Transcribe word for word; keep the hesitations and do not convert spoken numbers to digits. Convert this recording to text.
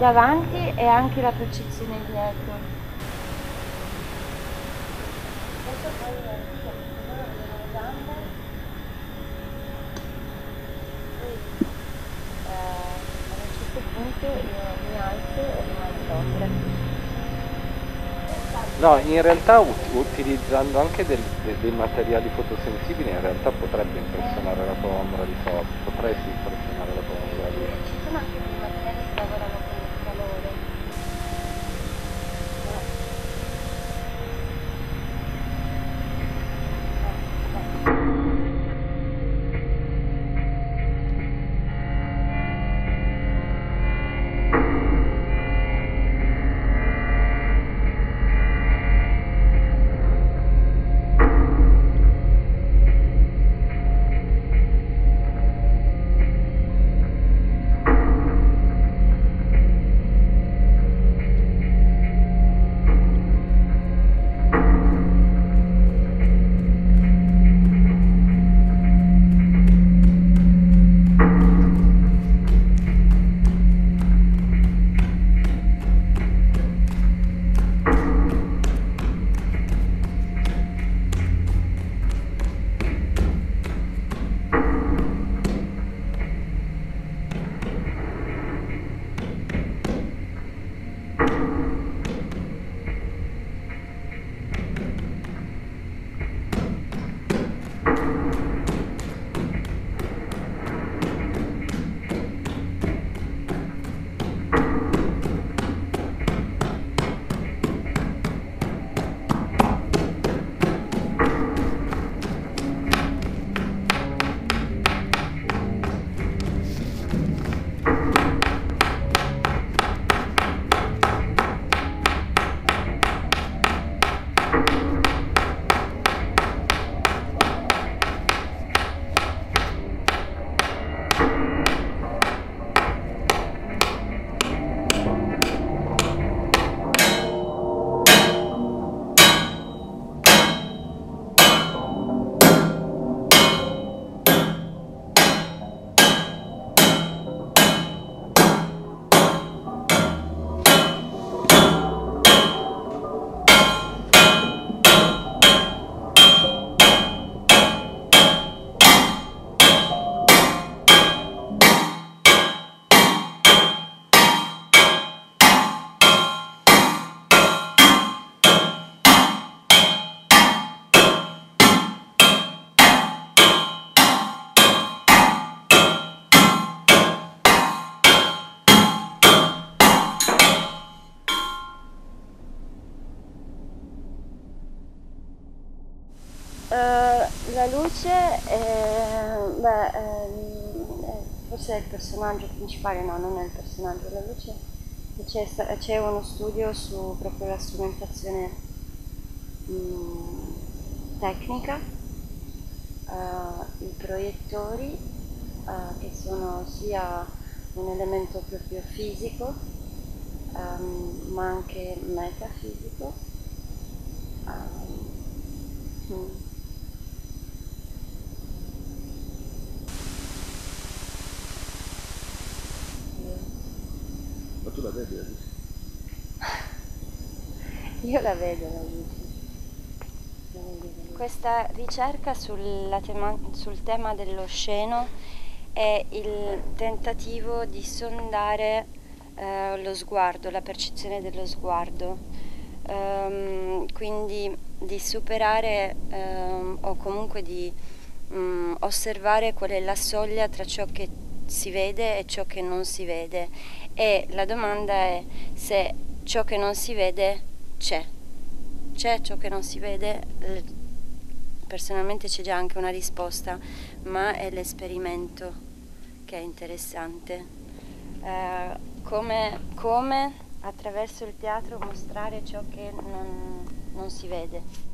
davanti e anche la percezione dietro. Adesso poi le gambe. Poi eh, ad un certo punto io mi alzo e rimango l'opera. No, in realtà ut- utilizzando anche del- de- dei materiali fotosensibili in realtà potrebbe impressionare la tua ombra di sopra, potresti impressionare la tua ombra di Ci sono anche dei materiali che lavorano con il calore. Uh, la luce è, beh, è, forse è il personaggio principale, no, non è il personaggio, la luce c'è, c'è uno studio su proprio la strumentazione mh, tecnica, uh, i proiettori uh, che sono sia un elemento proprio fisico um, ma anche metafisico. Um, hmm. Ma tu la vedi la luce? Io la vedo la luce. Questa ricerca sulla tema, sul tema dell'osceno è il tentativo di sondare eh, lo sguardo, la percezione dello sguardo, um, quindi di superare um, o comunque di um, osservare qual è la soglia tra ciò che si vede e ciò che non si vede, e la domanda è se ciò che non si vede c'è. C'è ciò che non si vede? Personalmente c'è già anche una risposta, ma è l'esperimento che è interessante. Eh, come, come attraverso il teatro mostrare ciò che non, non si vede.